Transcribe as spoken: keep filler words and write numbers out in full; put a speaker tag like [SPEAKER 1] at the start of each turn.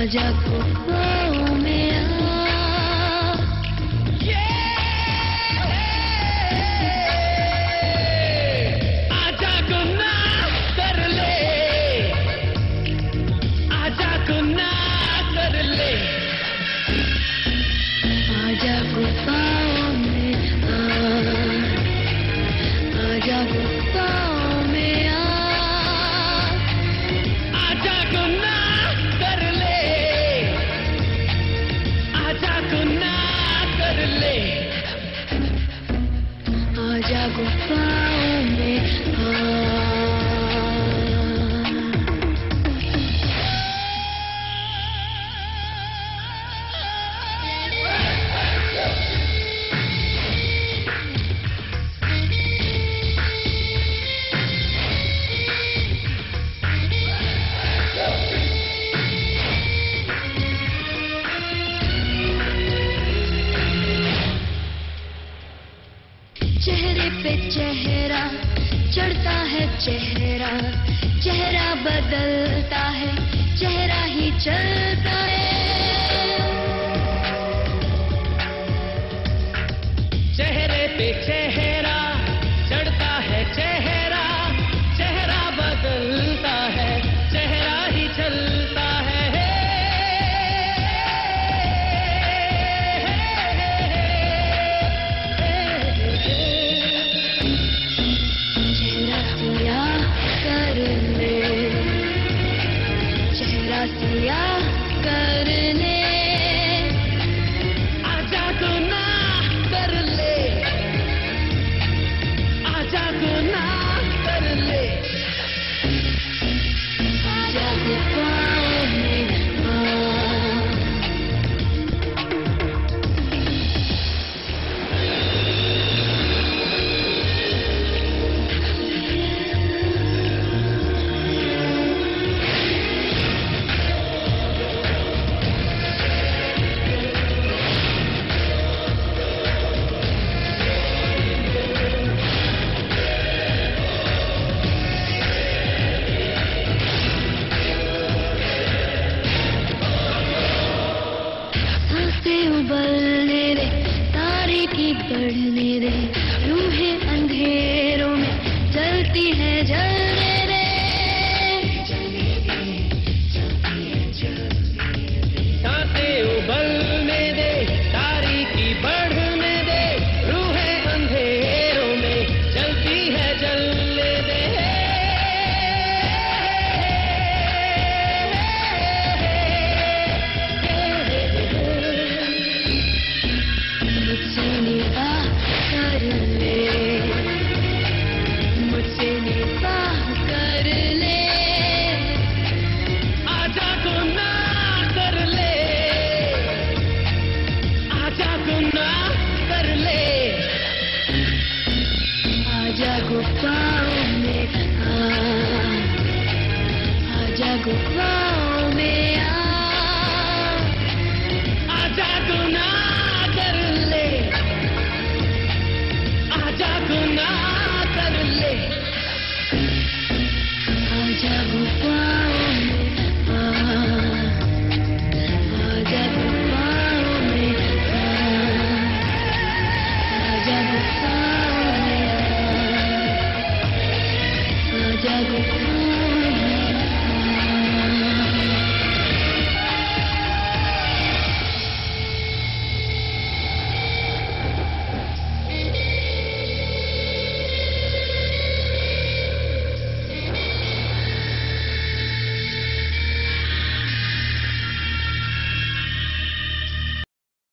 [SPEAKER 1] आजा गुफाओं में आ,
[SPEAKER 2] आजा गुनाह कर ले, आजा गुनाह कर ले,
[SPEAKER 1] आजा गुफाओं में आ, आजा गुफाओं में आ,
[SPEAKER 2] आजा गुनाह कर ले, आजा गुनाह कर ले,
[SPEAKER 1] आजा गुफाओं में आ। चेहरे पे चेहरा चढ़ता है, चेहरा चेहरा बदलता है, चेहरा ही चलता है।
[SPEAKER 2] चेहरे पे चेहरा चढ़ता है, चेहरा चेहरा बदलता है, चेहरा ही चलता है।
[SPEAKER 1] चेहरा सियाह कर ले, चेहरा सियाह कर ले,
[SPEAKER 2] आजा गुनाह कर ले, आजा गुनाह कर ले,
[SPEAKER 1] आजा गुफाओं में आ। सांसें उबलने दे, तारीकी बढ़ने दे, रूहें अंधेरों में जलती है जलने